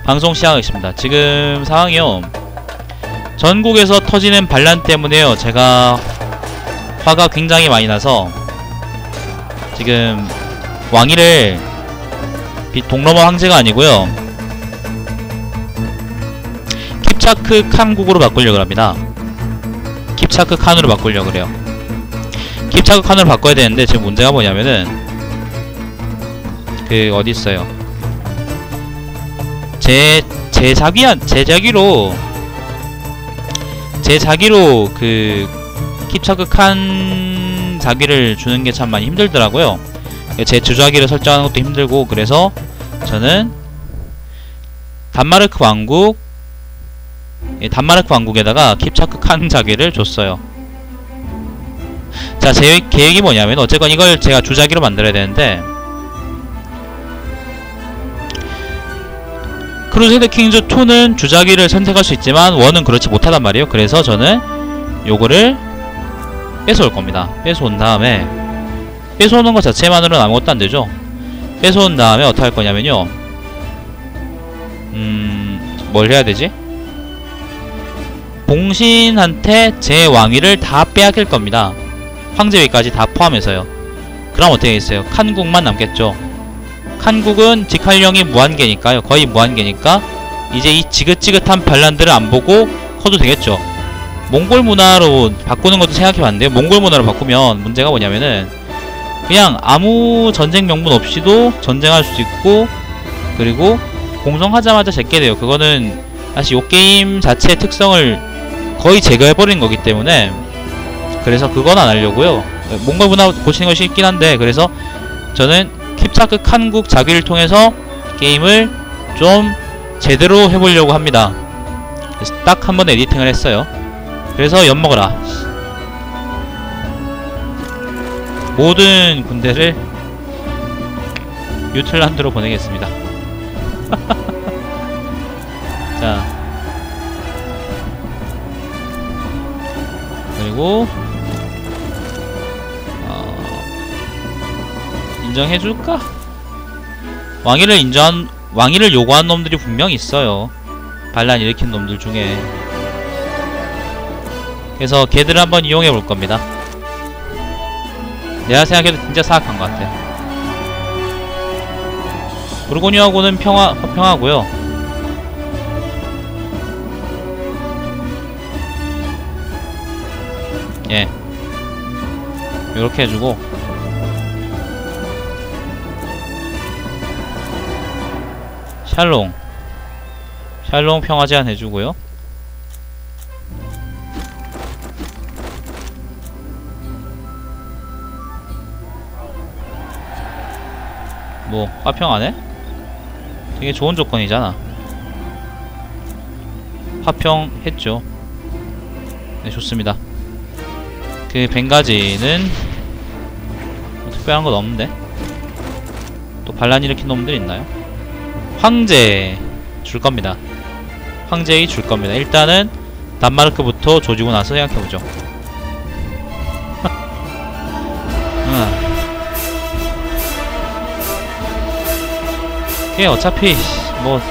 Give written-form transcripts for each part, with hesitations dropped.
방송 시작하겠습니다. 지금 상황이요, 전국에서 터지는 반란 때문에요, 제가 화가 굉장히 많이 나서 지금 왕위를 동로머 황제가 아니고요, 킵차크 칸국으로 바꾸려고 합니다. 킵차크 칸으로 바꾸려고 그래요. 킵차크 칸으로 바꿔야 되는데 지금 문제가 뭐냐면은 그 어딨어요, 제 자기로 그 킵차크 칸 자기를 주는 게 참 많이 힘들더라고요. 제 주자기를 설정하는 것도 힘들고, 그래서 저는 단마르크 왕국에다가 킵차크 칸 자기를 줬어요. 자, 제 계획이 뭐냐면, 어쨌건 이걸 제가 주자기로 만들어야 되는데, 크루세이더 킹즈 2는 주자기를 선택할 수 있지만 1은 그렇지 못하단 말이에요. 그래서 저는 요거를 뺏어올 겁니다. 뺏어온 다음에, 뺏어오는 것 자체만으로는 아무것도 안 되죠. 뺏어온 다음에 어떻게 할 거냐면요, 뭘 해야 되지? 봉신한테 제 왕위를 다 빼앗길 겁니다. 황제위까지 다 포함해서요. 그럼 어떻게 되겠어요? 칸국만 남겠죠. 칸국은 직할령이 무한계니까요. 거의 무한계니까 이제 이 지긋지긋한 반란들을 안 보고 커도 되겠죠. 몽골 문화로 바꾸는 것도 생각해봤는데, 몽골 문화로 바꾸면 문제가 뭐냐면은 그냥 아무 전쟁 명분 없이도 전쟁할 수 있고, 그리고 공성하자마자 제게 돼요. 그거는 사실 요 게임 자체의 특성을 거의 제거해버린 거기 때문에, 그래서 그건 안 하려고요. 몽골 문화 고치는 것이 있긴 한데, 그래서 저는 킵차크 칸국 자기를 통해서 게임을 좀 제대로 해보려고 합니다. 그래서 딱 한 번 에디팅을 했어요. 그래서 엿먹어라. 모든 군대를 유틀란드로 보내겠습니다. 자, 그리고 인정해줄까? 왕위를 요구한 놈들이 분명 있어요. 반란 일으킨 놈들 중에. 그래서 걔들을 한번 이용해볼 겁니다. 내가 생각해도 진짜 사악한 것 같아. 부르고뉴하고는 화평하고요. 예, 요렇게 해주고, 샬롱 평화 제한 해주고요. 뭐 화평 안 해? 되게 좋은 조건이잖아. 화평 했죠. 네, 좋습니다. 그 벵가지는 뭐 특별한 건 없는데, 또 반란 일으킨 놈들 있나요? 황제 줄 겁니다. 황제이 줄 겁니다. 일단은 단마르크부터 조지고 나서 생각해보죠. 이게 어차피 뭐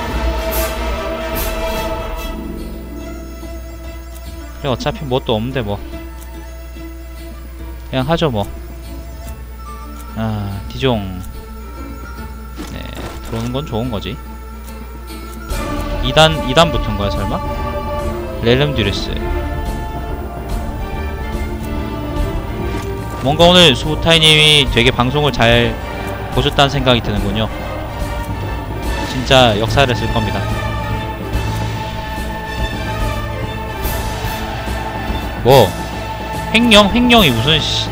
그래, 어차피 뭐 또 없는데 뭐 그냥 하죠 뭐. 디종. 네, 들어오는 건 좋은 거지. 2단 붙은 거야 설마? 렐름듀레스. 뭔가 오늘 수부타이님이 되게 방송을 잘 보셨다는 생각이 드는군요. 진짜 역사를 쓸 겁니다. 뭐 횡령이 무슨 씨.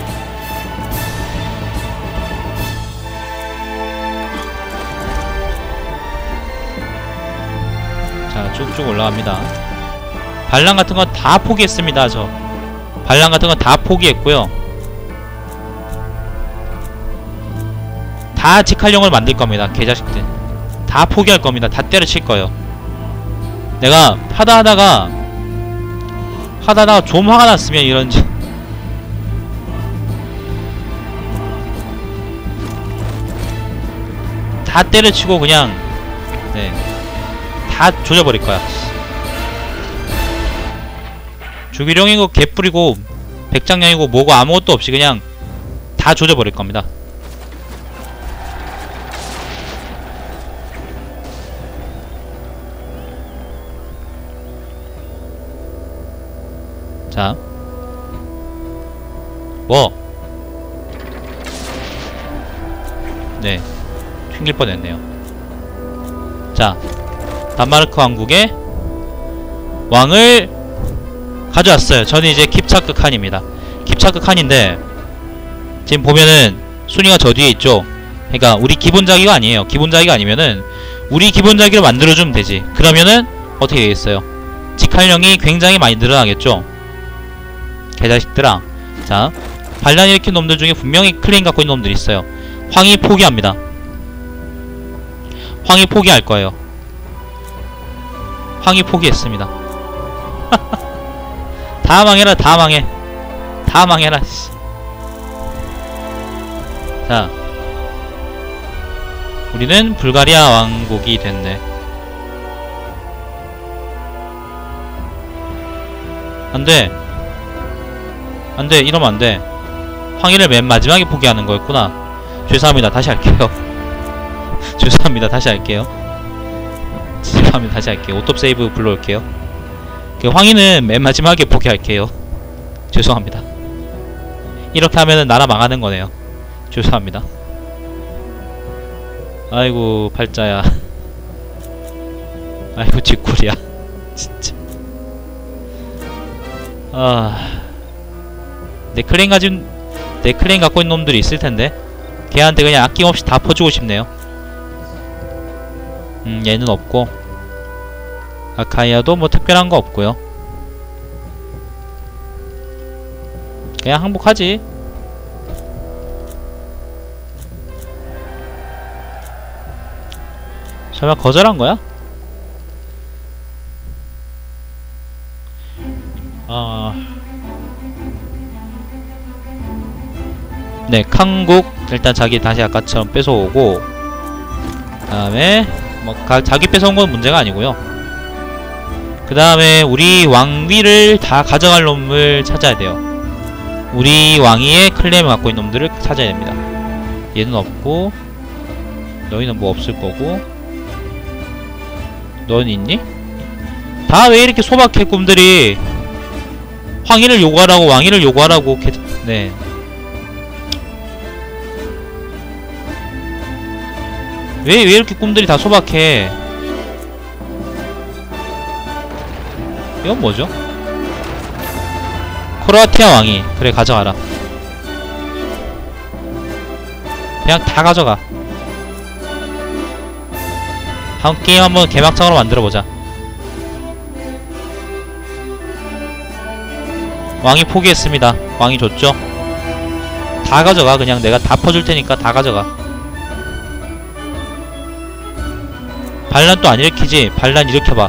자, 쭉쭉 올라갑니다. 반란 같은 건 다 포기했습니다. 저 반란 같은 건 다 포기했고요. 다 직할령을 만들 겁니다. 개자식들 다 포기할 겁니다. 다 때려칠 거예요. 내가 하다하다가 좀 화가 났으면 이런지 다 때려치고 그냥 네 다 조져버릴 거야. 주기룡이고 개뿔이고 백장량이고 뭐고 아무것도 없이 그냥 다 조져버릴 겁니다. 자, 뭐? 네, 튕길 뻔했네요. 자, 단마르크 왕국의 왕을 가져왔어요. 저는 이제 깁차크 칸입니다. 깁차크 칸인데 지금 보면은 순위가 저 뒤에 있죠. 그러니까 우리 기본 자기가 아니에요. 기본 자기가 아니면은 우리 기본 자기를 만들어주면 되지. 그러면은 어떻게 되겠어요? 직할령이 굉장히 많이 늘어나겠죠. 개자식들아. 자, 반란 일으킨 놈들 중에 분명히 클레임 갖고 있는 놈들이 있어요. 황이 포기합니다. 황이 포기할 거예요. 황이 포기했습니다. 다 망해라. 다 망해. 다 망해라. 자, 우리는 불가리아 왕국이 됐네. 안돼. 안돼. 이러면 안돼. 황희를 맨 마지막에 포기하는 거였구나. 죄송합니다. 다시 할게요. 죄송합니다. 다시 할게요. 죄송합니다. 다시 할게요. 오토세이브 불러올게요. 그 황희는 맨 마지막에 포기할게요. 죄송합니다. 이렇게 하면은 나라 망하는 거네요. 죄송합니다. 아이고 팔자야. 아이고 쥐꿀이야. 진짜. 내 클레임 갖고 있는 놈들이 있을 텐데 걔한테 그냥 아낌없이 다 퍼주고 싶네요. 얘는 없고 아카이아도 뭐 특별한 거 없고요. 그냥 항복하지. 설마 거절한 거야? 네, 칸국 일단 자기 다시 아까처럼 뺏어오고, 그 다음에 뭐 자기 뺏어온 건 문제가 아니고요. 그 다음에 우리 왕위를 다 가져갈 놈을 찾아야 돼요. 우리 왕위의 클레임을 갖고 있는 놈들을 찾아야 됩니다. 얘는 없고, 너희는 뭐 없을 거고, 넌 있니? 다 왜 이렇게 소박해 꿈들이. 황위를 요구하라고 왕위를 요구하라고. 네, 왜 이렇게 꿈들이 다 소박해. 이건 뭐죠? 크로아티아 왕이. 그래, 가져가라. 그냥 다 가져가. 다음 게임 한번 개막장으로 만들어보자. 왕이 포기했습니다. 왕이 줬죠? 다 가져가. 그냥 내가 다 퍼줄 테니까 다 가져가. 반란 또 안 일으키지? 반란 일으켜봐.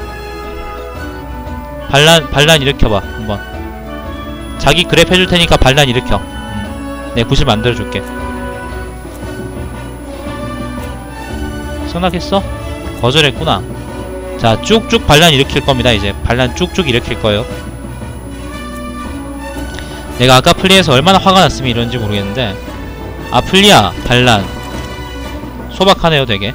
반란 일으켜봐. 한번. 자기 그랩 해줄 테니까 반란 일으켜. 내 구실 만들어줄게. 생각했어? 거절했구나. 자, 쭉쭉 반란 일으킬 겁니다. 이제 반란 쭉쭉 일으킬 거예요. 내가 아까 플리에서 얼마나 화가 났으면 이런지 모르겠는데, 아, 플리야 반란 소박하네요 되게.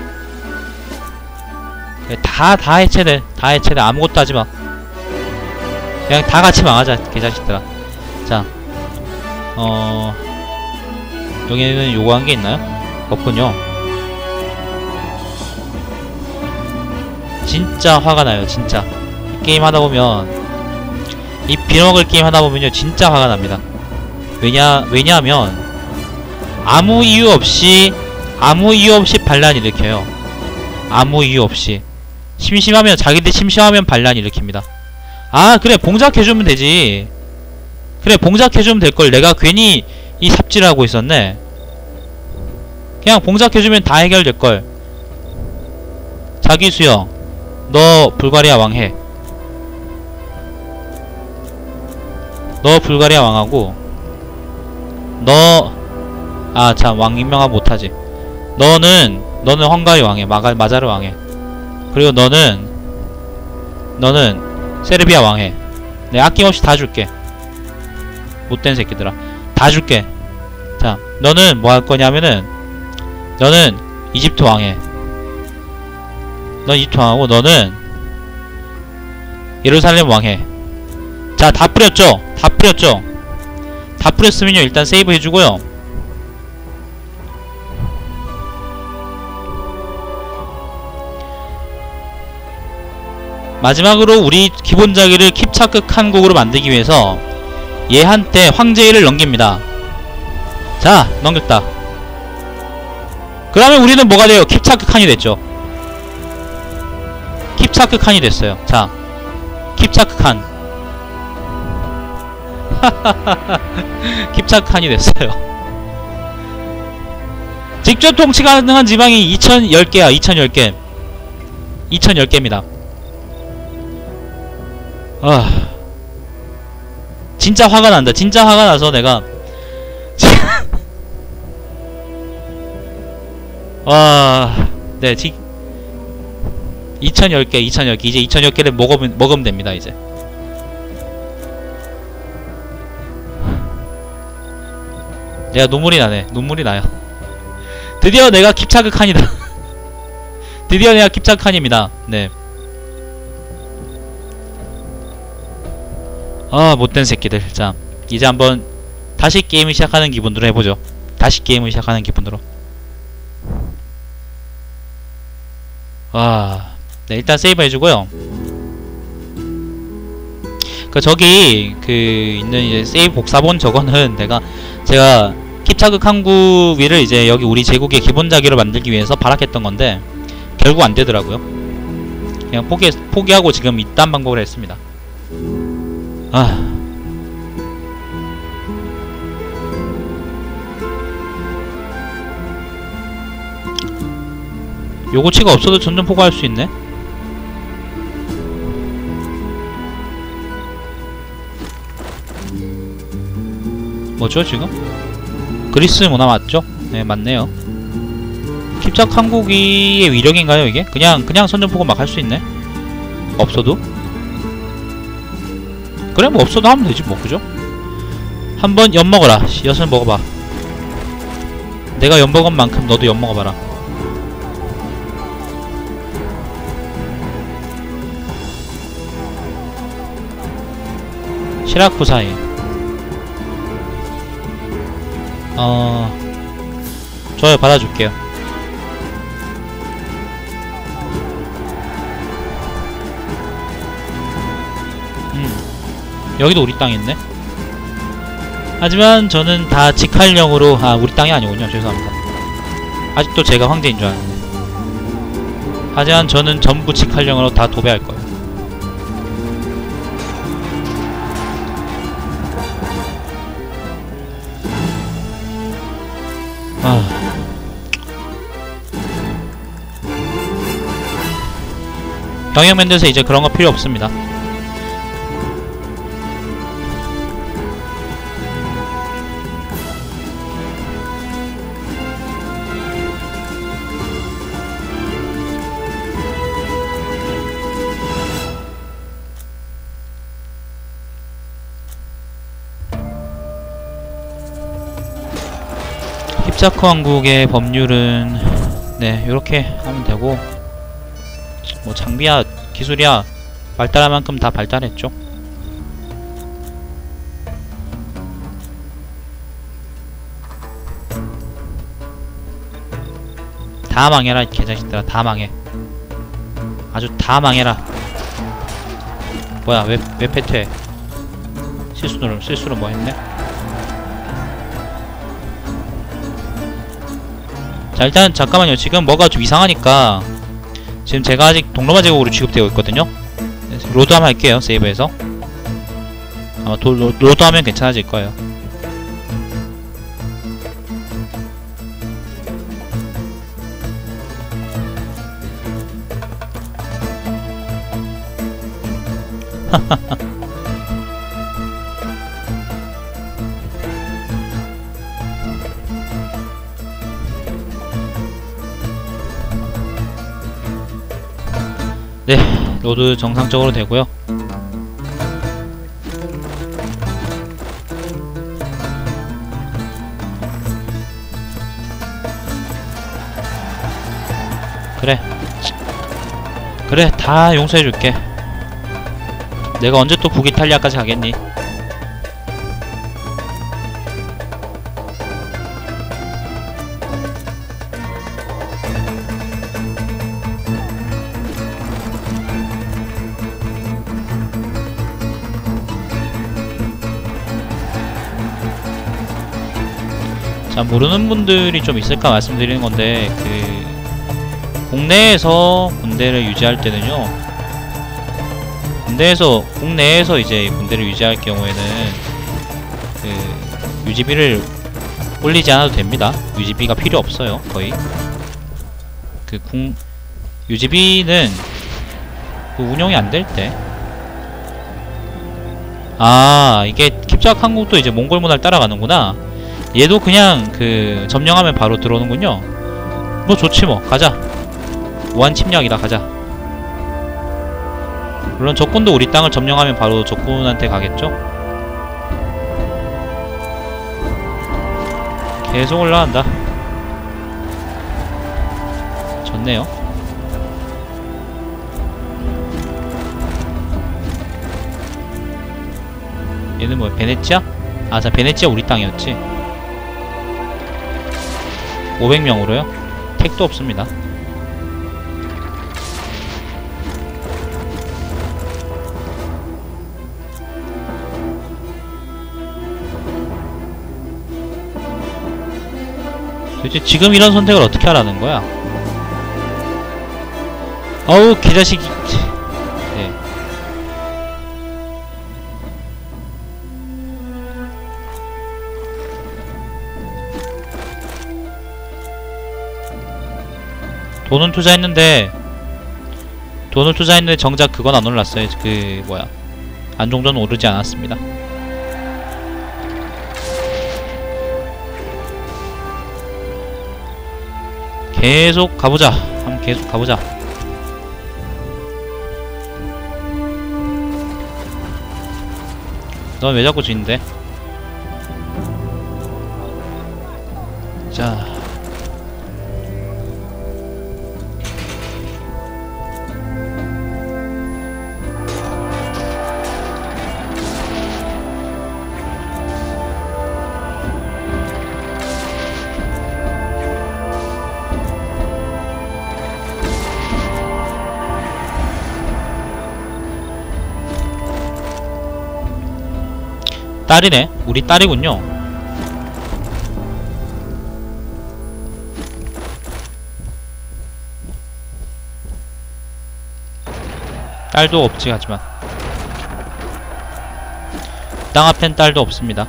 다 해체돼. 다 해체돼. 아무것도 하지마. 그냥 다 같이 망하자 개자식들아. 자, 여기는 요구한 게 있나요? 없군요. 진짜 화가 나요. 진짜 게임 하다보면, 이 빌어먹을 게임 하다보면요 진짜 화가 납니다. 왜냐하면 아무 이유 없이 반란 일으켜요. 아무 이유 없이. 심심하면, 자기들 심심하면 반란 일으킵니다. 아, 그래 봉작해주면 되지. 그래 봉작해주면 될걸. 내가 괜히 이 삽질을 하고 있었네. 그냥 봉작해주면 다 해결될걸. 자기 수영, 너 불가리아 왕 해. 너 불가리아 왕하고, 너, 아 참 왕 임명하 못하지. 너는 헝가리 왕해. 마자르 왕해. 그리고 너는 세르비아 왕해. 내가 아낌없이 다 줄게. 못된 새끼들아. 다 줄게. 자, 너는 뭐 할 거냐면은 너는 이집트 왕해. 넌 이집트 왕하고 너는 예루살렘 왕해. 자, 다 뿌렸죠? 다 뿌렸죠? 다 뿌렸으면요 일단 세이브 해주고요. 마지막으로 우리 기본자기를 킵차크 칸국으로 만들기 위해서 얘한테 황제위를 넘깁니다. 자, 넘겼다. 그러면 우리는 뭐가 돼요? 킵차크 칸이 됐죠. 킵차크 칸이 됐어요. 자, 킵차크 칸. 킵차크 칸이 됐어요. 직접 통치 가능한 지방이 2010개야. 2010개. 2010개입니다. 진짜 화가 난다. 진짜 화가 나서 내가 네, 2010개, 2010개. 이제 2010개를 먹으면 됩니다, 이제. 내가 눈물이 나네. 눈물이 나요. 드디어 내가 킵차크 칸이다. 드디어 내가 킵차크 칸입니다. 네. 못된 새끼들. 자, 이제 한번 다시 게임을 시작하는 기분으로 해보죠. 다시 게임을 시작하는 기분으로. 네, 일단 세이브 해주고요. 저기 있는 이제 세이브 복사본 저거는 제가 킵차크 칸국 위를 이제 여기 우리 제국의 기본자기로 만들기 위해서 발악했던 건데 결국 안 되더라고요. 그냥 포기하고 지금 이딴 방법을 했습니다. 요거치가 없어도 전전 포기할 수 있네? 뭐죠 지금? 그리스 문화 맞죠? 네, 맞네요. 킵차크 칸국의 위력인가요 이게? 그냥 선전포고 막 할 수 있네? 없어도? 그래, 뭐 없어도 하면 되지 뭐. 그죠? 한번 엿먹어라. 엿을 먹어봐. 내가 엿먹은 만큼 너도 엿먹어봐라. 시라쿠사이. 좋아요, 받아줄게요. 여기도 우리 땅이 있네. 하지만 저는 다 직할령으로, 우리 땅이 아니군요. 죄송합니다. 아직도 제가 황제인 줄 알았네. 하지만 저는 전부 직할령으로 다 도배할 거예요. 경영면에서 이제 그런 거 필요 없습니다. 킵차크 왕국의 법률은 네, 요렇게 하면 되고, 뭐 장비야 기술이야 발달할 만큼 다 발달했죠. 다 망해라 이 개자식들아. 다 망해. 아주 다 망해라. 뭐야, 왜 패퇴해? 실수로 뭐 했네? 자, 일단 잠깐만요. 지금 뭐가 좀 이상하니까 지금 제가 아직 동로마 제국으로 취급되고 있거든요. 로드 한번 할게요. 세이브해서. 아마 로드 하면 괜찮아질 거예요. 네, 로드 정상적으로 되고요. 그래 그래, 다 용서해줄게. 내가 언제 또 북이탈리아까지 가겠니? 자, 모르는 분들이 좀 있을까 말씀드리는 건데, 국내에서 군대를 유지할 때는요, 국내에서 이제 군대를 유지할 경우에는 유지비를 올리지 않아도 됩니다. 유지비가 필요 없어요, 거의. 유지비는 운영이 안 될 때. 아, 이게 킵작 한국도 이제 몽골 문화를 따라가는구나. 얘도 그냥 점령하면 바로 들어오는군요. 뭐 좋지 뭐, 가자. 무한 침략이다, 가자. 물론 적군도 우리 땅을 점령하면 바로 적군한테 가겠죠? 계속 올라간다. 좋네요. 얘는 뭐야, 베네치아? 아, 자, 베네치아 우리 땅이었지. 500명으로요? 택도 없습니다. 도대체 지금 이런 선택을 어떻게 하라는 거야? 어우, 개자식이. 네. 돈을 투자했는데 정작 그건 안 올랐어요. 안종전은 오르지 않았습니다. 계속 가보자. 한번 계속 가보자. 넌 왜 자꾸 지는데? 자, 딸이네. 우리 딸이군요. 딸도 없지, 하지만 땅 앞엔 딸도 없습니다.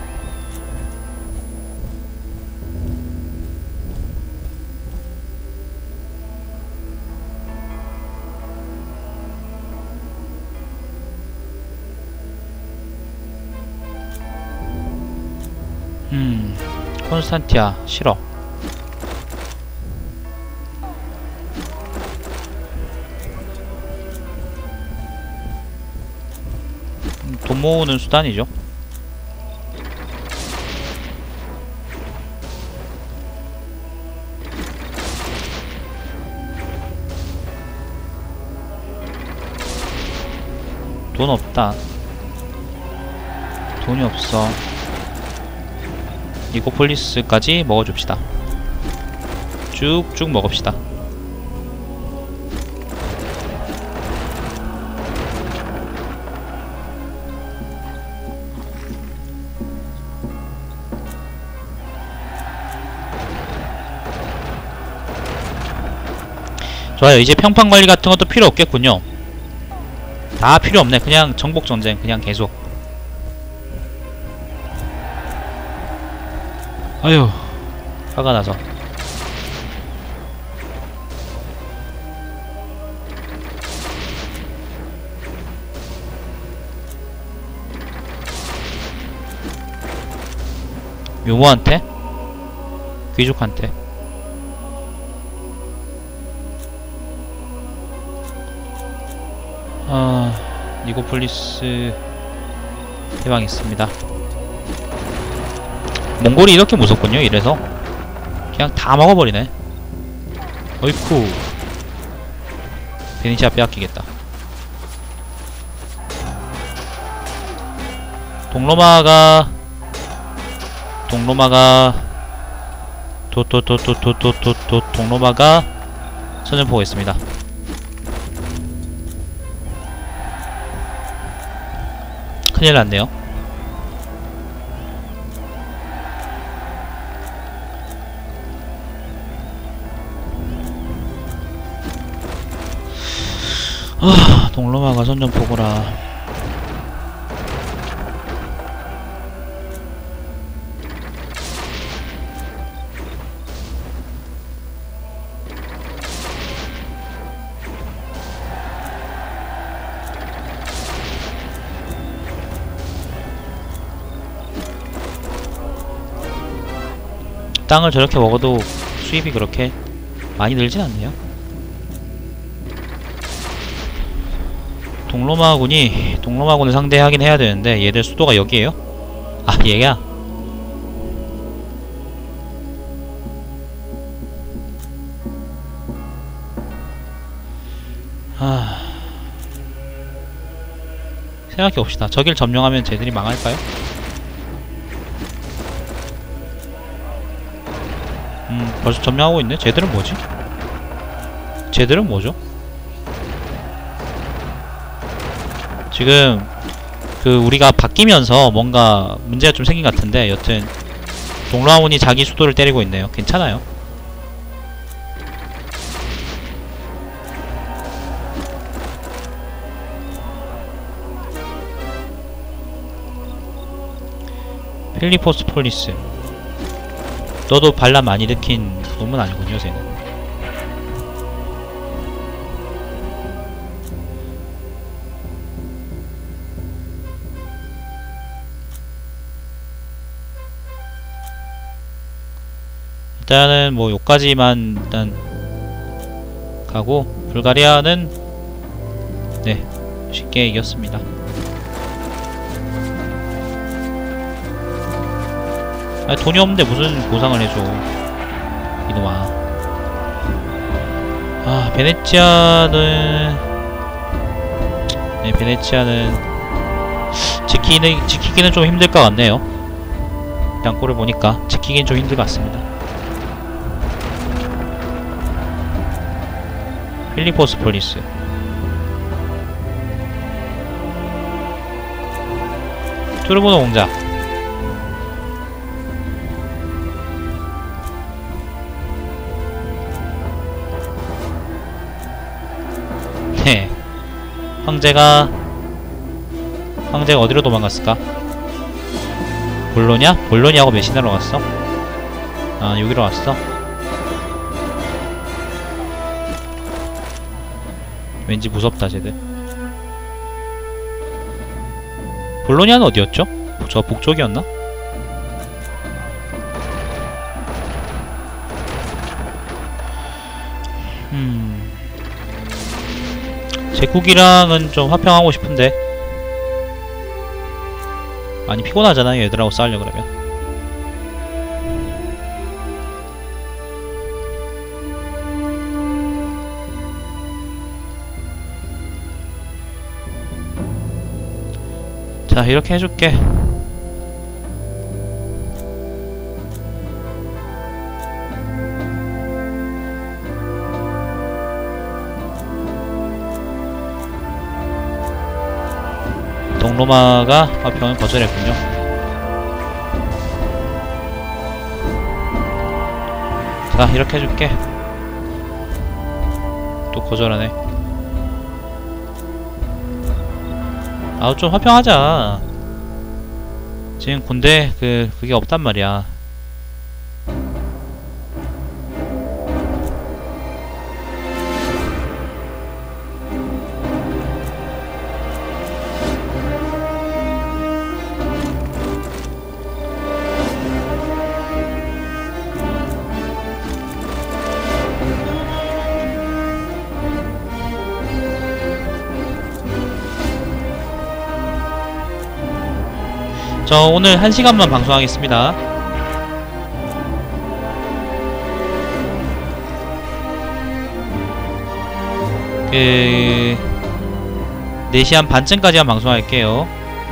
콘스탄티아 싫어. 돈 모으는 수단이죠. 돈 없다. 돈이 없어. 니코폴리스까지 먹어줍시다. 쭉쭉 먹읍시다. 좋아요. 이제 평판관리 같은 것도 필요 없겠군요. 다 필요 없네. 그냥 정복전쟁 그냥 계속. 아휴, 화가 나서. 묘모한테? 귀족한테? 니고폴리스 해방했습니다. 몽골이 이렇게 무섭군요. 이래서 그냥 다 먹어버리네. 어이쿠, 베니치아 빼앗기겠다. 동로마가 동로마가 선전포고 있습니다. 큰일 났네요. 동로마가 선전포고라. 땅을 저렇게 먹어도 수입이 그렇게 많이 늘진 않네요. 동로마군을 상대하긴 해야 되는데 얘들 수도가 여기에요? 아, 얘야? 생각해봅시다. 저길 점령하면 쟤들이 망할까요? 벌써 점령하고 있네? 쟤들은 뭐지? 쟤들은 뭐죠? 지금 우리가 바뀌면서 뭔가 문제가 좀 생긴 것 같은데, 여튼 동로아군이 자기 수도를 때리고 있네요. 괜찮아요. 필리포스 폴리스, 너도 반란 많이 일으킨 놈은 아니군요, 쟤는. 일단은 뭐 요까지만 일단 가고, 불가리아는 네, 쉽게 이겼습니다. 아, 돈이 없는데 무슨 보상을 해줘, 이놈아. 아, 베네치아는 네, 베네치아는 지키기는 좀 힘들 것 같네요. 일단 꼴을 보니까 지키긴 좀 힘들 것 같습니다. 필리포스 폴리스, 투르보노 공작, 네, 황제가 어디로 도망갔을까? 볼로냐하고 메시나로 갔어? 아, 여기로 왔어? 왠지 무섭다, 쟤들. 볼로냐는 어디였죠? 저 북쪽이었나? 제국이랑은 좀 화평하고 싶은데 많이 피곤하잖아요, 얘들하고 싸우려 그러면. 자, 이렇게 해줄게. 동로마가 화평을 거절했군요. 자, 이렇게 해줄게. 또 거절하네. 아우, 좀 화평하자. 지금 군대 그게 없단 말이야. 저 오늘 1시간만 방송하겠습니다. 그... 4시 한 반쯤까지만 방송할게요.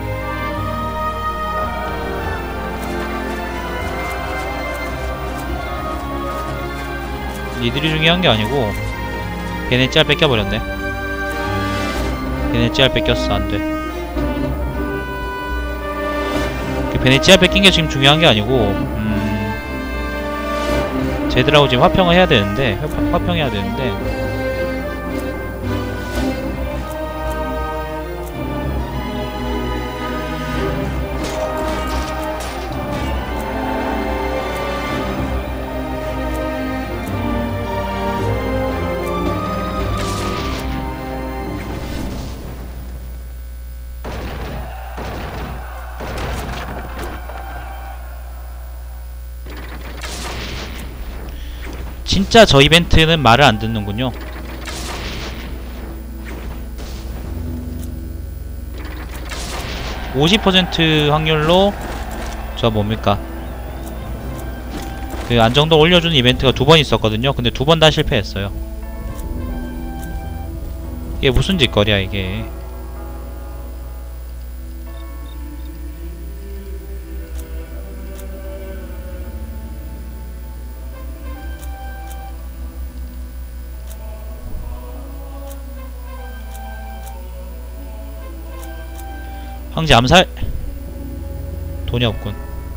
니들이 중요한 게 아니고 걔네 짤 뺏겨버렸네. 걔네 짤 뺏겼어. 안돼. 걔네 짤 뺏긴 게 지금 중요한 게 아니고 쟤들하고 지금 화평을 해야 되는데 화평해야 되는데 진짜 저 이벤트는 말을 안 듣는군요. (50% 확률로) 저 뭡니까 그 안정도 올려주는 이벤트가 2번 있었거든요. 근데 2번 다 실패했어요. 이게 무슨 짓거리야 이게. 황제 암살! 돈이 없군.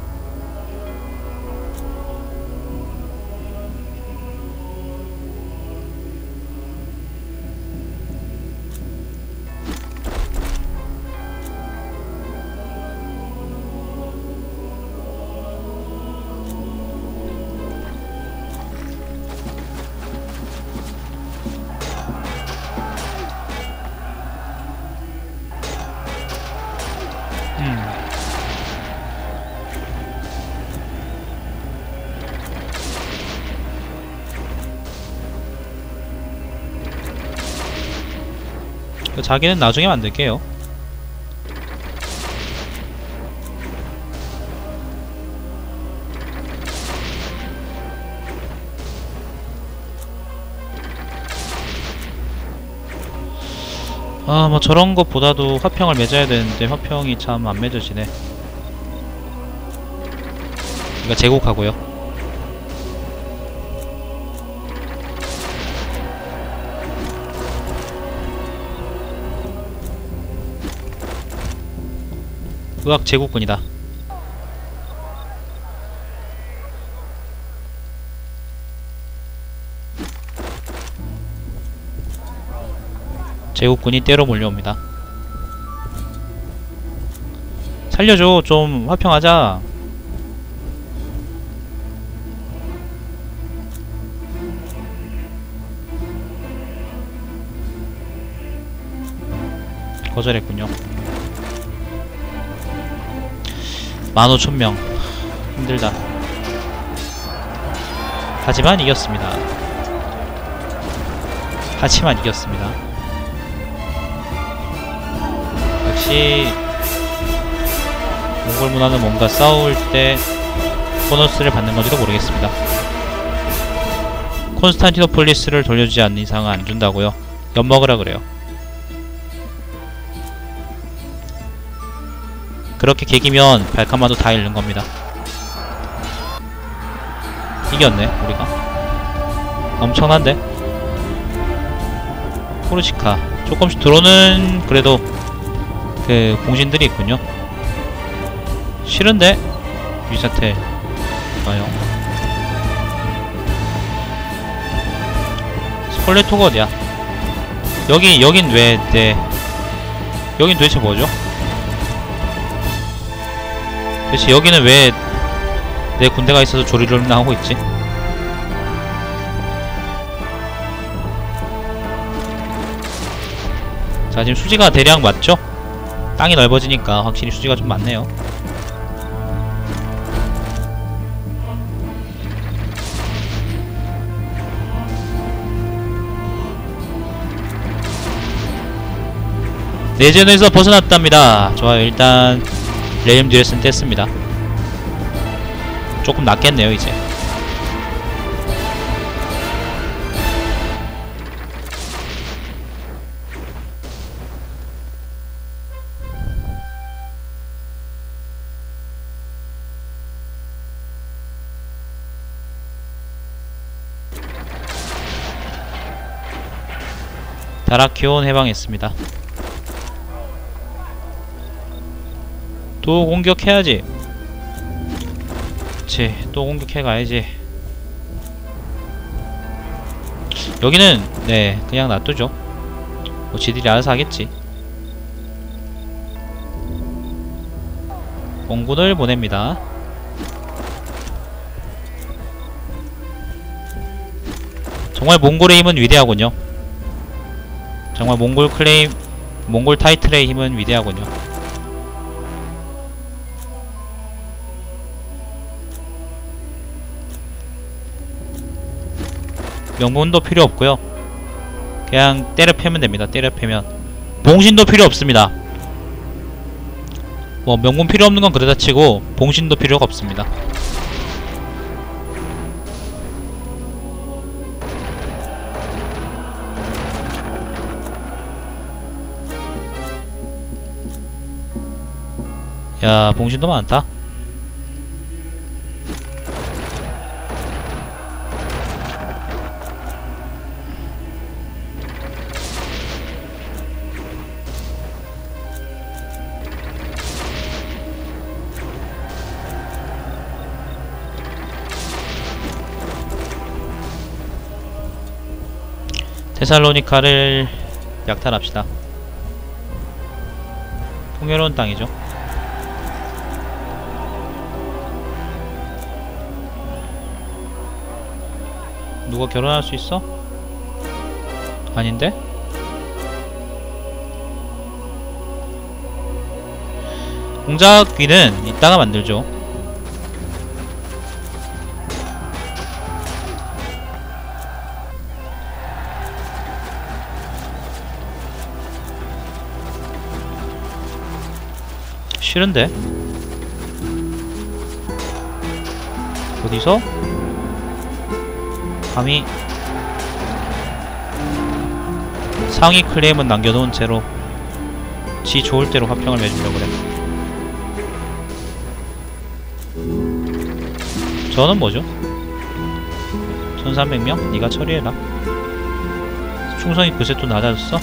자기는 나중에 만들게요. 뭐 저런 것보다도 화평을 맺어야 되는데 화평이 참 안 맺어지네. 그러니까 제국하고요. 의학 제국군이다. 제국군이 때로 몰려옵니다. 살려줘. 좀 화평하자. 거절했군요. 15,000명 힘들다. 하지만 이겼습니다. 역시 몽골 문화는 뭔가 싸울 때 보너스를 받는 건지도 모르겠습니다. 콘스탄티노폴리스를 돌려주지 않는 이상은 안 준다고요? 엿먹으라 그래요. 그렇게 개기면 발칸만도 다 잃는 겁니다. 이겼네 우리가. 엄청난데? 포르시카 조금씩 들어오는 그래도 그 공신들이 있군요. 싫은데? 유사태 좋아요. 스콜레토가 어디야? 여긴 왜 여긴 도대체 뭐죠? 대체 여기는 왜 내 군대가 있어서 조리를 나오고 있지? 자, 지금 수지가 대략 맞죠? 땅이 넓어지니까 확실히 수지가 좀 많네요. 내전에서 벗어났답니다. 좋아요. 일단 레임 듀레스는 뗐습니다. 조금 낫겠네요 이제. 다라키온 해방했습니다. 또 공격해야지. 그치, 또 공격해가야지. 여기는 네 그냥 놔두죠. 뭐 지들이 알아서 하겠지. 공군을 보냅니다. 정말 몽골의 힘은 위대하군요. 정말 몽골 타이틀의 힘은 위대하군요. 명분도 필요 없고요. 그냥 때려 패면 됩니다. 때려 패면. 봉신도 필요 없습니다. 뭐 명분 필요 없는 건 그러다 치고 봉신도 필요가 없습니다. 야, 봉신도 많다. 테살로니카를 약탈합시다. 풍요로운 땅이죠. 누가 결혼할 수 있어? 아닌데? 공작귀는 이따가 만들죠. 싫은데? 어디서? 감히 상위 클레임은 남겨놓은 채로 지 좋을 대로 화평을 맺으려고 그래. 저는 뭐죠? 1300명? 니가 처리해라. 충성이 그새 또 낮아졌어?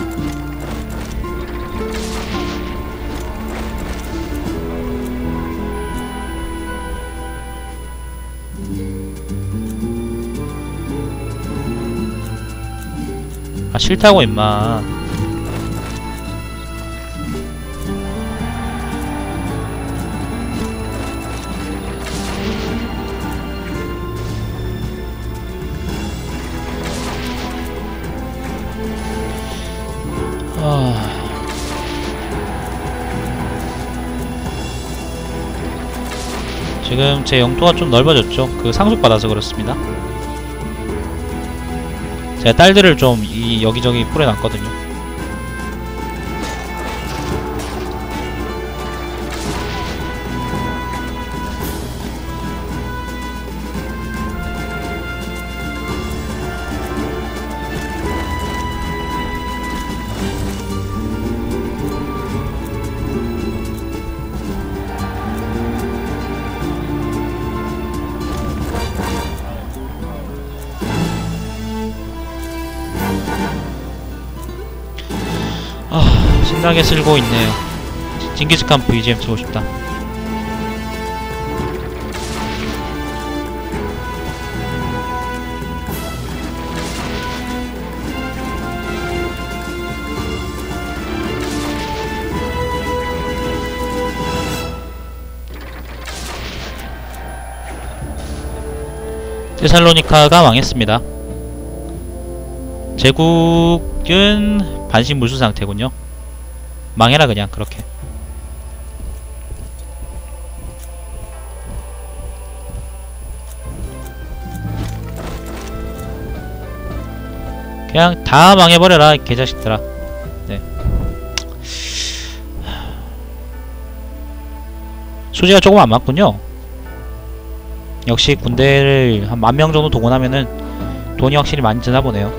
아 싫다고 임마. 지금 제 영토가 좀 넓어졌죠. 그 상속받아서 그렇습니다. 제가 딸들을 좀 여기저기 뿌려놨거든요. 신나게 쓸고 있네요. 징기스칸 BGM 쓰고 싶다. 테살로니카가 망했습니다. 제국은 반신물수 상태군요. 망해라 그냥 그렇게. 그냥 다 망해버려라 개자식들아. 네. 수지가 조금 안 맞군요. 역시 군대를 한 10,000명 정도 동원하면은 돈이 확실히 많이 드나 보네요.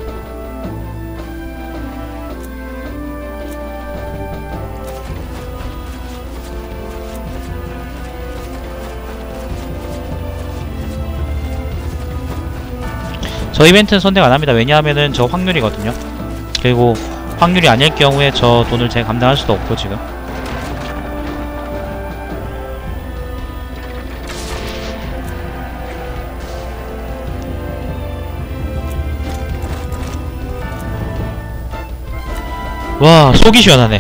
저 이벤트는 선택 안합니다. 왜냐하면은 저 확률이거든요. 그리고 확률이 아닐 경우에 저 돈을 제가 감당할 수도 없고 지금. 와, 속이 시원하네.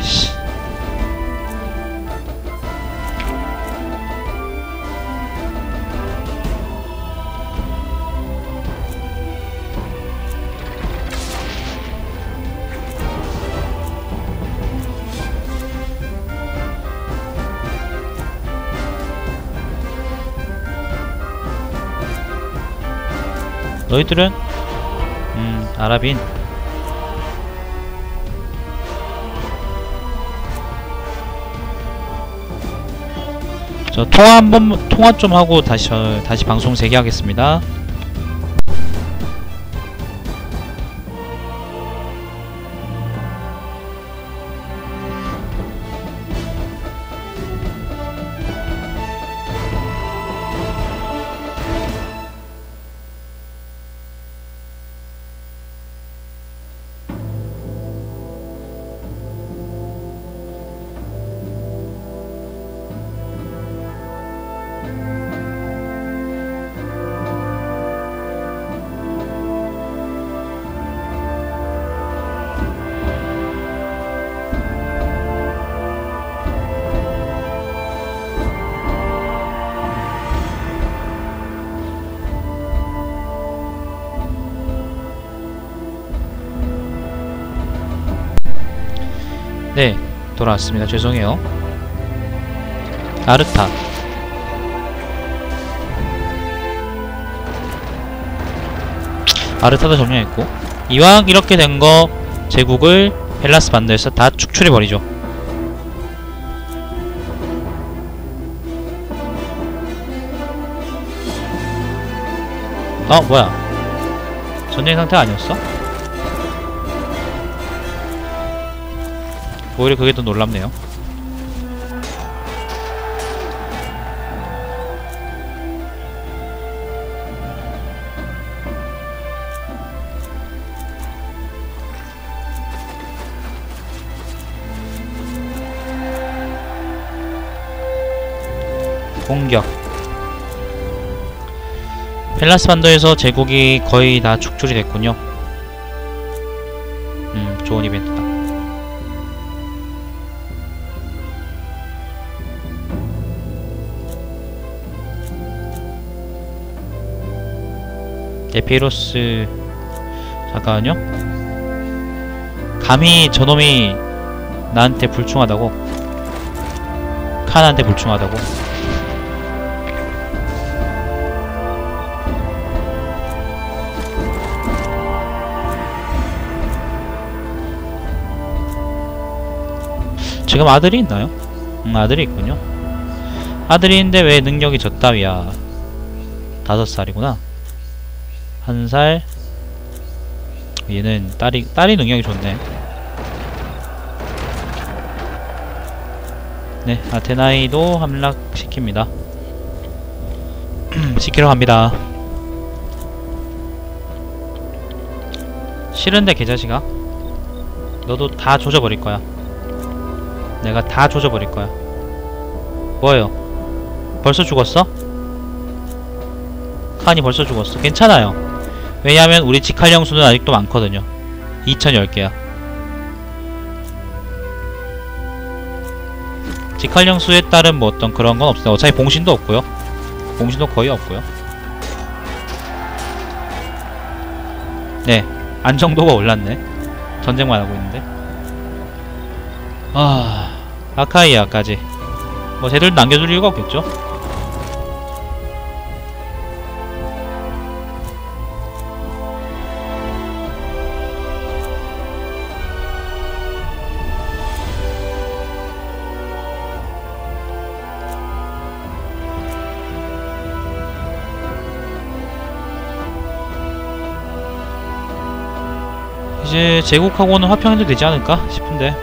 너희들은 아랍인. 저 통화 좀 하고 다시 방송 재개하겠습니다. 네, 돌아왔습니다. 죄송해요. 아르타. 아르타도 점령했고, 이왕 이렇게 된 거 제국을 헬라스 반도에서 다 축출해버리죠. 뭐야, 전쟁 상태 아니었어? 오히려 그게 더 놀랍네요. 공격. 헬라스 반도에서 제국이 거의 다 축출이 됐군요. 좋은 이벤트다. 에피로스. 잠깐만요. 감히 저놈이 나한테 불충하다고? 칸한테 불충하다고? 지금 아들이 있나요? 아들이 있군요. 아들이 있는데 왜 능력이 저따위야. 5살이구나. 1살. 얘는 딸이 능력이 좋네. 네, 아테나이도 함락시킵니다. 시키러 갑니다. 싫은데 개자식아, 너도 다 조져버릴 거야. 내가 다 조져버릴 거야. 뭐예요? 벌써 죽었어? 칸이 벌써 죽었어. 괜찮아요. 왜냐하면 우리 직할령 수는 아직도 많거든요. 2010개야. 직할령 수에 따른 뭐 어떤 그런 건 없어요. 어차피 봉신도 없고요. 봉신도 거의 없고요. 네, 안정도가 올랐네. 전쟁만 하고 있는데. 아카이아까지 뭐 쟤들 남겨둘 이유가 없겠죠? 이제 제국하고는 화평해도 되지 않을까 싶은데.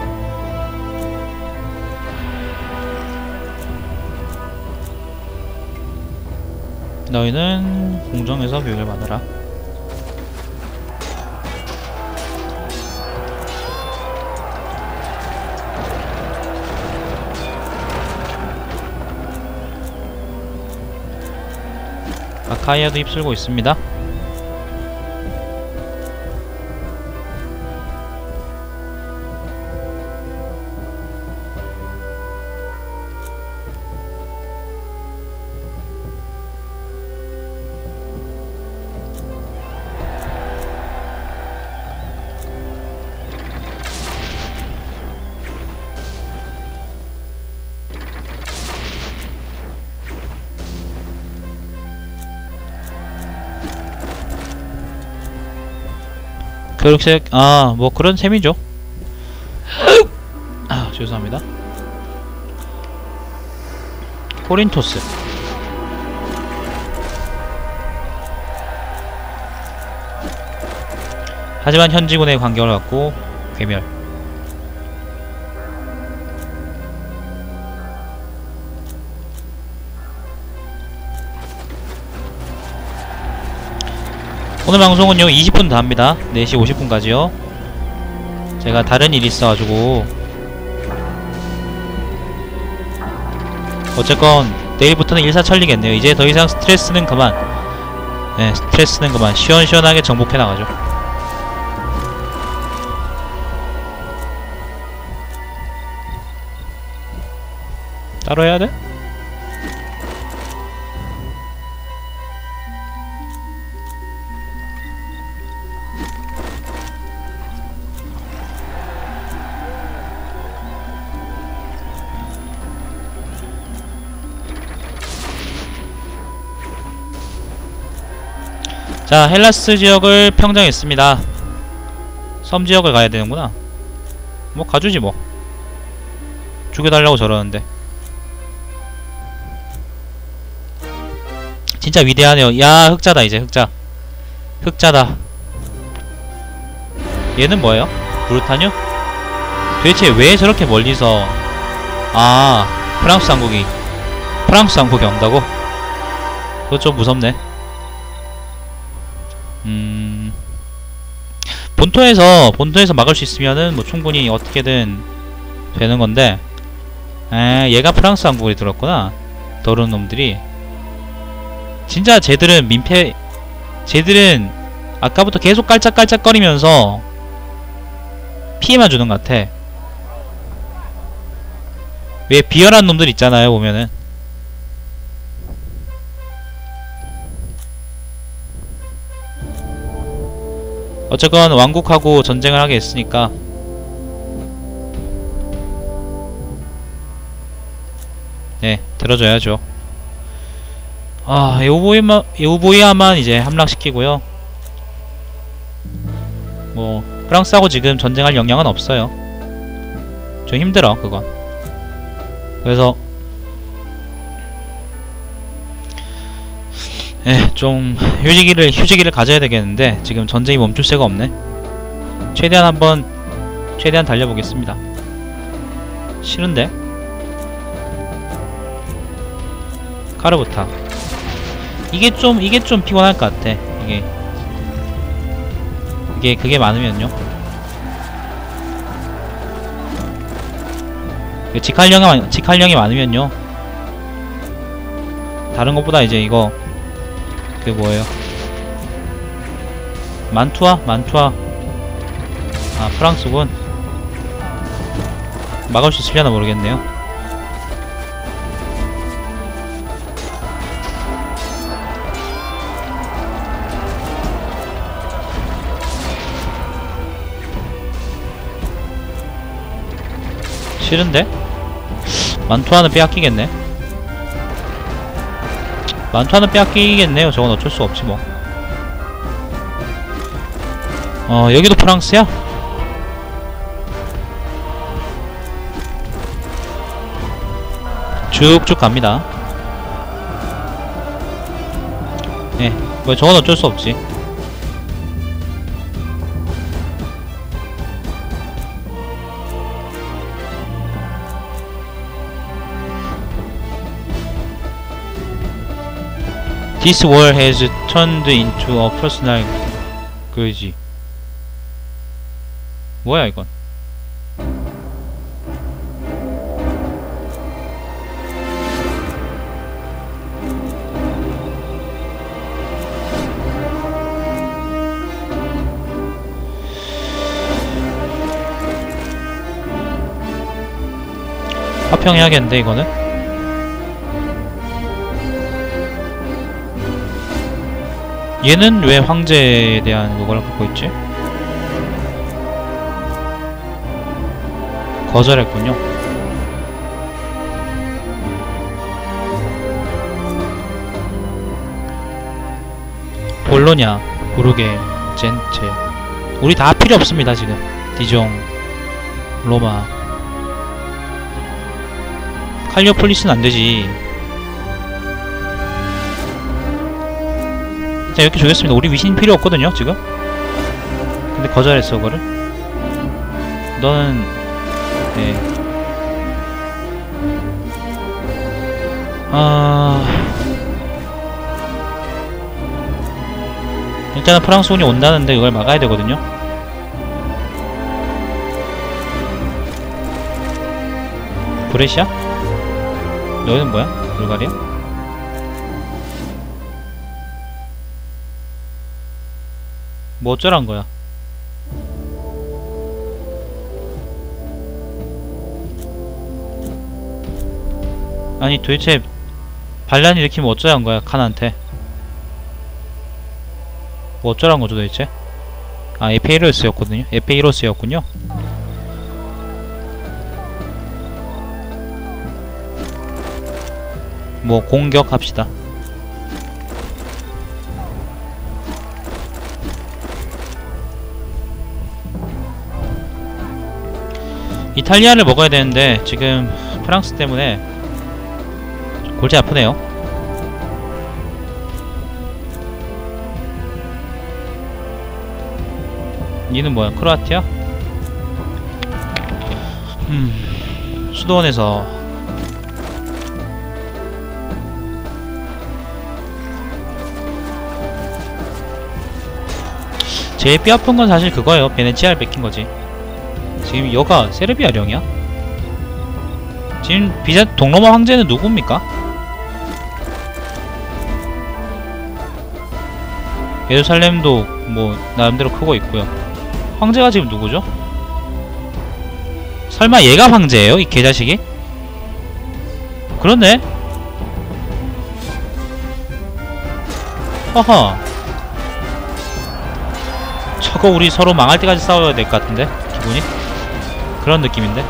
너희는 공정에서 교육을 받아라. 아카이아도 휩쓸고 있습니다. 교육색, 뭐 그런 셈이죠. 죄송합니다. 코린토스. 하지만 현지군의 관경을 갖고 괴멸. 오늘 방송은요 20분 다 합니다. 4시 50분까지요 제가 다른 일이 있어가지고. 어쨌건 내일부터는 일사천리겠네요. 이제 더 이상 스트레스는 그만. 네, 스트레스는 그만. 시원시원하게 정복해 나가죠. 따로 해야 돼? 자, 헬라스 지역을 평정했습니다. 섬 지역을 가야 되는구나. 뭐 가주지 뭐. 죽여달라고 저러는데. 진짜 위대하네요. 야, 흑자다 이제. 흑자다. 얘는 뭐예요? 브루타뉴? 도대체 왜 저렇게 멀리서 프랑스 왕국이 온다고? 그거 좀 무섭네. 본토에서 막을 수 있으면은 뭐 충분히 어떻게든 되는 건데. 얘가 프랑스 왕국에 들었구나. 더러운 놈들이. 진짜 쟤들은 아까부터 계속 깔짝깔짝거리면서 피해만 주는 것 같아. 왜 비열한 놈들 있잖아요, 보면은. 어쨌건 왕국하고 전쟁을 하게 했으니까 네, 들어줘야죠. 에우보이아만 이제 함락시키고요. 뭐 프랑스하고 지금 전쟁할 역량은 없어요. 좀 힘들어 그건. 그래서 좀 휴지기를 가져야 되겠는데 지금 전쟁이 멈출 새가 없네. 최대한 달려보겠습니다. 싫은데? 카르부타. 이게 좀 피곤할 것 같아. 그게 많으면요. 직할령이 많으면요. 다른 것보다 이제 이거 그게 뭐예요? 만투아? 프랑스군. 막을 수 있으려나 모르겠네요. 싫은데? 만투아는 빼앗기겠네. 저건 어쩔 수 없지 뭐. 여기도 프랑스야? 쭉쭉 갑니다. 뭐 저건 어쩔 수 없지. This war has turned into a personal 그지. 뭐야 이건? 화평해야겠는데 이거는? 얘는 왜 황제에 대한 그걸 갖고 있지? 거절했군요. 볼로냐, 부르게, 젠체. 우리 다 필요 없습니다 지금. 디종, 로마. 칼리오폴리스는 안되지. 자, 이렇게 주겠습니다. 우리 위신 필요 없거든요 지금. 근데 거절했어 그거를. 너는 네. 일단은 프랑스 운이 온다는데 이걸 막아야 되거든요. 브레시아? 너희는 뭐야? 불가리아? 뭐 어쩌란 거야? 아니 도대체 반란 일으키면 어쩌란 거야 칸한테. 뭐 어쩌란 거죠 도대체? 아 에페이로스였거든요. 에페이로스였군요. 뭐 공격합시다. 이탈리아를 먹어야 되는데 지금 프랑스 때문에 좀 골치 아프네요. 니는 뭐야? 크로아티아? 수도원에서 제일 뼈아픈 건 사실 그거예요. 베네치아를 뺏긴 거지. 지금 여가 세르비아령이야? 지금 동로마 황제는 누굽니까? 예루살렘도 뭐 나름대로 크고 있고요. 황제가 지금 누구죠? 설마 얘가 황제예요? 이 개자식이? 그렇네? 허허. 저거 우리 서로 망할 때까지 싸워야 될 것 같은데? 기분이? 그런 느낌인데?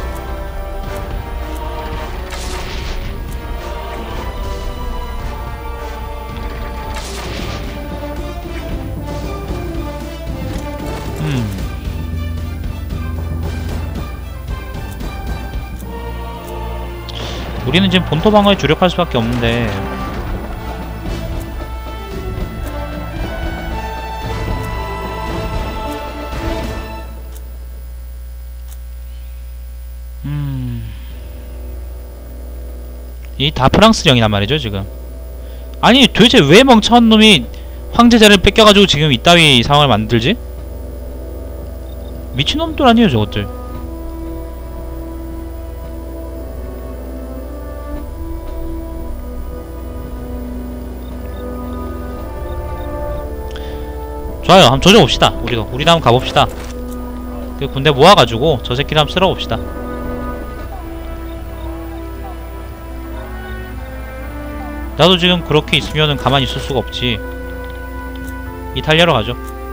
우리는 지금 본토 방어에 주력할 수밖에 없는데 이 다 프랑스령이란 말이죠 지금. 아니 도대체 왜 멍청한 놈이 황제자를 뺏겨가지고 지금 이따위 상황을 만들지? 미친놈들 아니에요 저것들. 좋아요. 한번 조져봅시다. 우리도 한번 가봅시다. 그 군대 모아가지고 저 새끼를 한번 쓸어봅시다. 나도 지금 그렇게 있으면은 가만히 있을 수가 없지. 이탈리아로 가죠.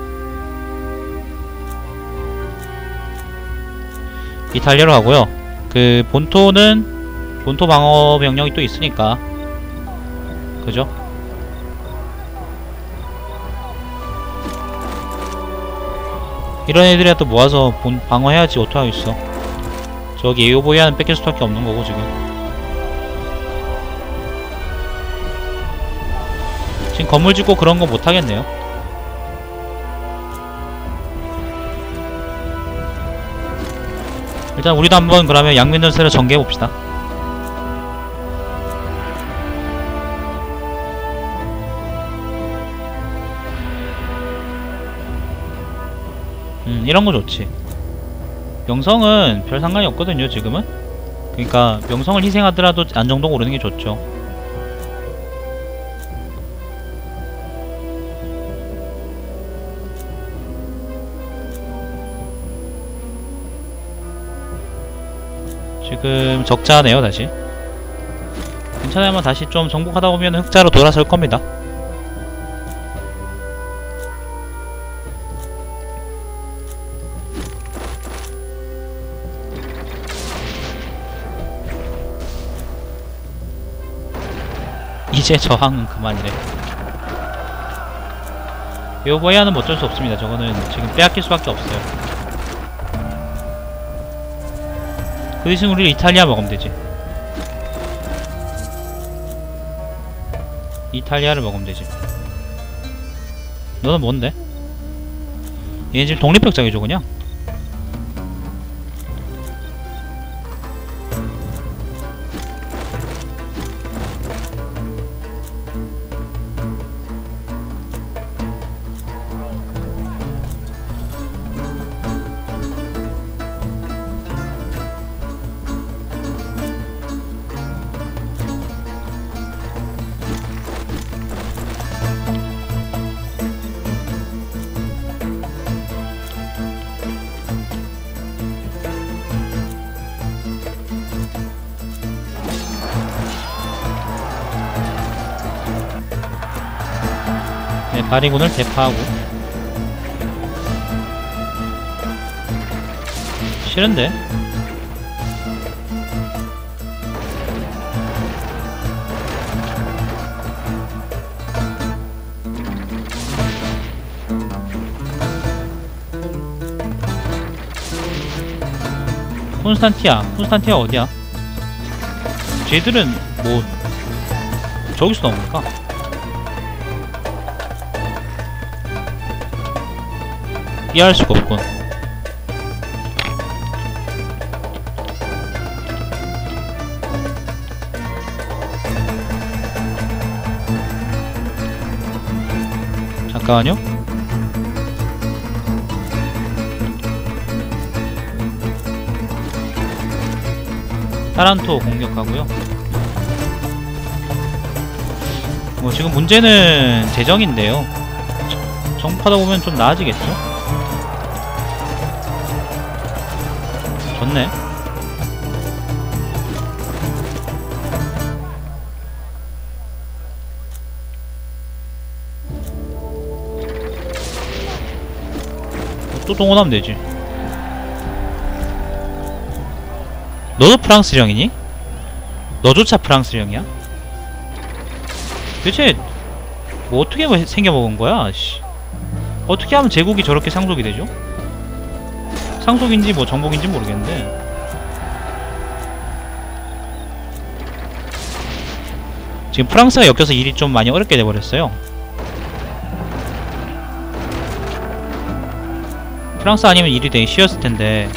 이탈리아로 가고요. 그 본토는 본토 방어 병력이 또 있으니까 그죠? 이런 애들이라도 모아서 방어해야지. 어떡하겠어. 저기 에오보이아는 뺏길 수밖에 없는 거고 지금. 지금 건물 짓고 그런 거 못하겠네요. 일단 우리도 한번 그러면 양면전세를 전개해봅시다. 이런거 좋지. 명성은 별 상관이 없거든요 지금은. 그니까 명성을 희생하더라도 안정도가 오르는게 좋죠. 지금 적자네요 다시. 괜찮아요. 아마 다시 좀 정복하다 보면 흑자로 돌아설 겁니다. 이제 저항은 그만이래. 요거야는 뭐 어쩔 수 없습니다. 저거는 지금 빼앗길 수밖에 없어요. 그 대신 우리 이탈리아 먹으면 되지. 이탈리아를 먹으면 되지. 너는 뭔데? 얘 지금 독립협정이죠 그냥? 네, 파리군을 대파하고. 싫은데? 콘스탄티아 어디야? 쟤들은 뭐 저기서 나옵니까? 이해할 수가 없군. 잠깐만요. 타란토 공격하고요. 뭐 지금 문제는 재정인데요. 정복하다 보면 좀 나아지겠죠? 좋네. 또 동원하면 되지. 너도 프랑스령이니? 너조차 프랑스령이야? 대체 뭐 어떻게 생겨먹은 거야? 씨. 어떻게 하면 제국이 저렇게 상속이 되죠? 상속인지 뭐 정복인지 모르겠는데. 지금 프랑스가 엮여서 일이 좀 많이 어렵게 돼버렸어요. 프랑스 아니면 일이 되게 쉬웠을 텐데.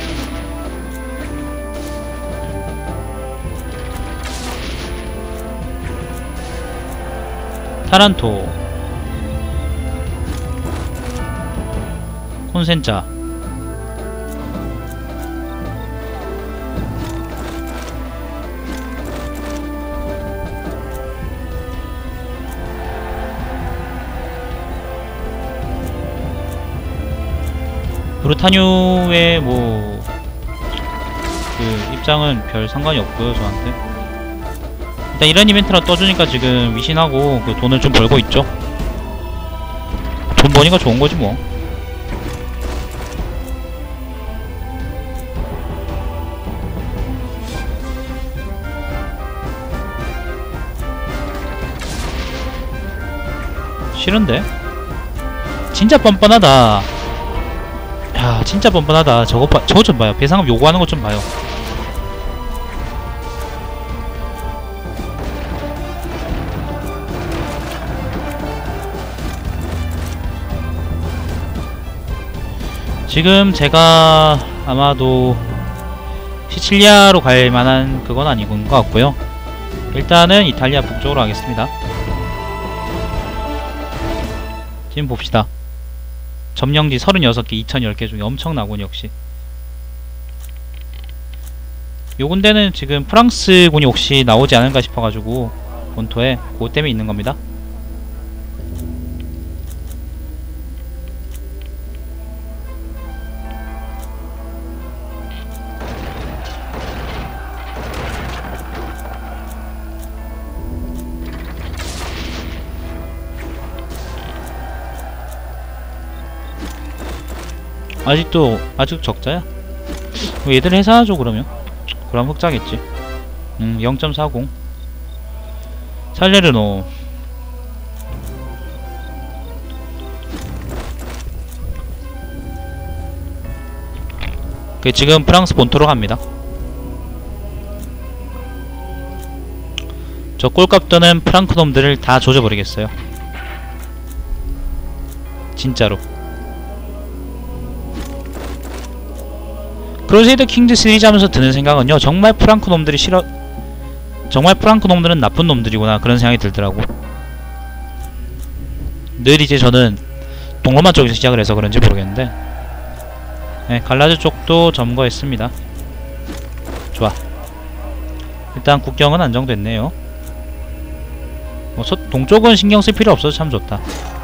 타란토 콘센자 브루타뉴의 뭐 그 입장은 별 상관이 없고요 저한테. 일단 이런 이벤트라 떠주니까 지금 위신하고 그 돈을 좀 벌고 있죠. 돈 버니까 좋은거지 뭐. 싫은데? 진짜 뻔뻔하다. 야 진짜 뻔뻔하다. 저거 좀 봐요. 배상금 요구하는 것 좀 봐요. 지금 제가 아마도 시칠리아로 갈 만한 그건 아닌 것 같고요. 일단은 이탈리아 북쪽으로 가겠습니다. 지금 봅시다. 점령지 36개 2010개 중에 엄청나군. 역시 요 군데는 지금 프랑스군이 혹시 나오지 않을까 싶어가지고 본토에 그것 때문에 있는 겁니다. 아직 적자야? 얘들 해산하죠 그러면? 그럼 흑자겠지. 0.40 살레르노. 지금 프랑스 본토로 갑니다. 저 꼴값 떠는 프랑크 놈들을 다 조져버리겠어요. 진짜로. 크루세이더 킹즈 시리즈 하면서 드는 생각은요, 정말 프랑크 놈들이 정말 프랑크 놈들은 나쁜 놈들이구나 그런 생각이 들더라고. 늘 이제 저는 동로마 쪽에서 시작을 해서 그런지 모르겠는데, 네, 갈라즈 쪽도 점거했습니다. 좋아. 일단 국경은 안정됐네요. 동쪽은 신경 쓸 필요 없어서 참 좋다.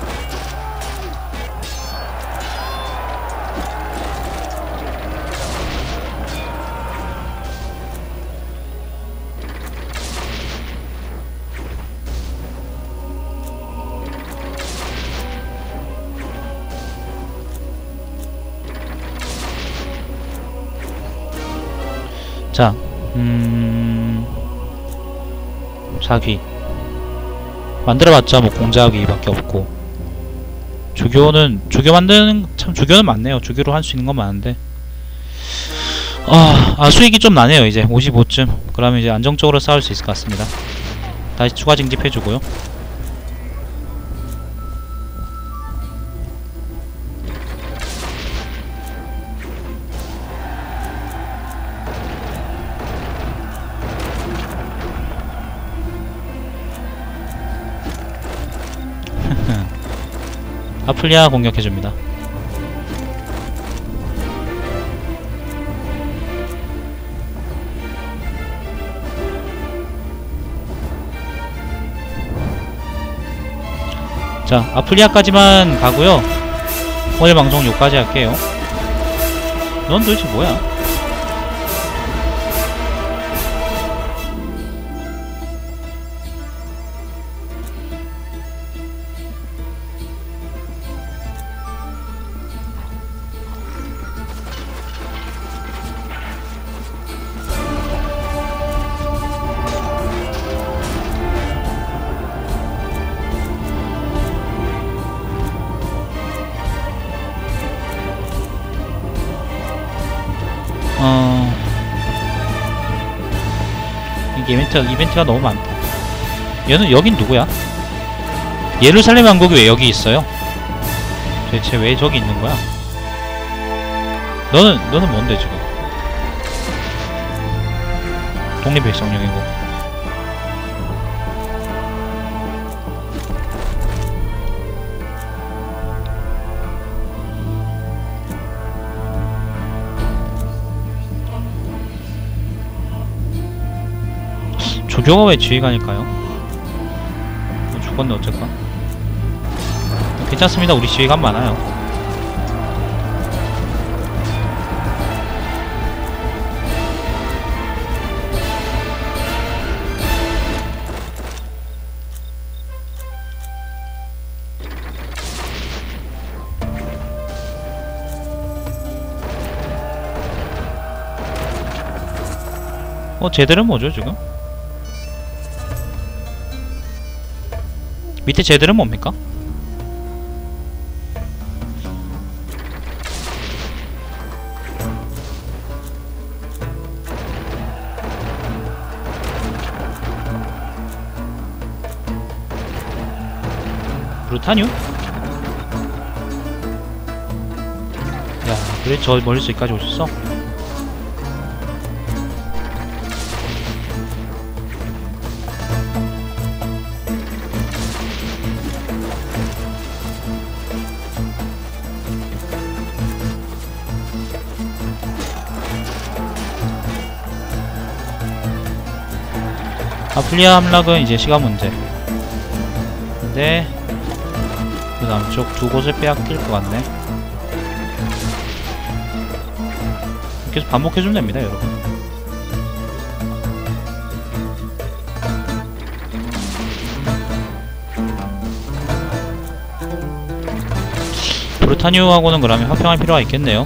자, 사기 만들어봤자 뭐 공작이밖에 없고, 주교 만드는 주교는 많네요. 주교로 할 수 있는 건 많은데, 수익이 좀 나네요. 이제 55쯤 그러면 이제 안정적으로 싸울 수 있을 것 같습니다. 다시 추가 징집해주고요. 아플리아 공격해줍니다. 자, 아플리아까지만 가고요. 오늘 방송 여기까지 할게요. 넌 도대체 뭐야? 이게 이벤트가 너무 많다. 얘는 여긴 누구야? 예루살렘 왕국이 왜 여기 있어요? 대체 왜 저기 있는 거야? 너는 뭔데 지금? 독립일성령이고. 조교가 왜 지휘관일까요? 죽었네 어쨌건. 괜찮습니다. 우리 지휘관 많아요. 쟤들은 뭐죠 지금? 밑에 쟤들은 뭡니까? 브루타뉴? 야, 그래 저 멀리서 여기까지 오셨어? 아플리아 함락은 이제 시간 문제. 근데 그 남쪽 두 곳을 빼앗길 것 같네. 계속 반복해주면 됩니다, 여러분. 브루타뉴하고는 그러면 화평할 필요가 있겠네요.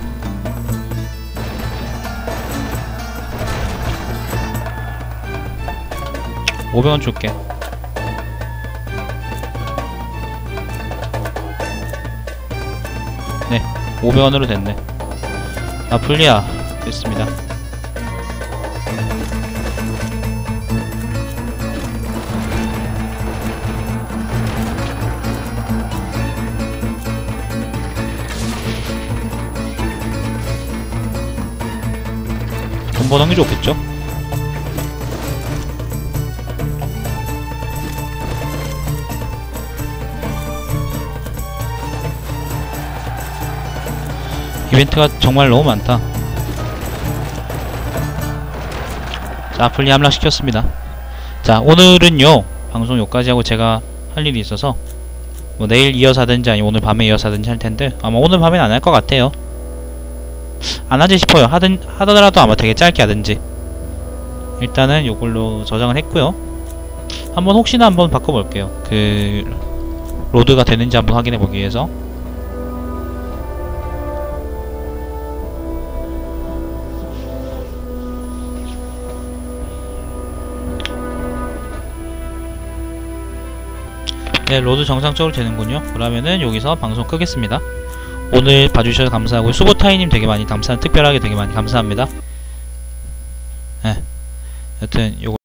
$500원 줄게. 네, 500원으로 됐네. 아플리아 됐습니다. 돈 버는 게 좋겠죠? 이벤트가 정말 너무 많다. 자, 아플리 함락시켰습니다. 자, 오늘은요 방송 여기까지 하고 제가 할 일이 있어서 뭐 내일 이어서 하든지 아니면 오늘 밤에 이어서 하든지 할 텐데, 아마 오늘 밤엔 안 할 것 같아요. 안 하지 싶어요. 하더라도 아마 되게 짧게 하든지. 일단은 요걸로 저장을 했고요. 한번 혹시나 한번 바꿔볼게요. 그 로드가 되는지 한번 확인해보기 위해서. 네, 로드 정상적으로 되는군요. 그러면은 여기서 방송 끄겠습니다. 오늘 봐주셔서 감사하고요. 수보타이님 되게 많이 특별하게 되게 많이 감사합니다. 네, 여튼 요거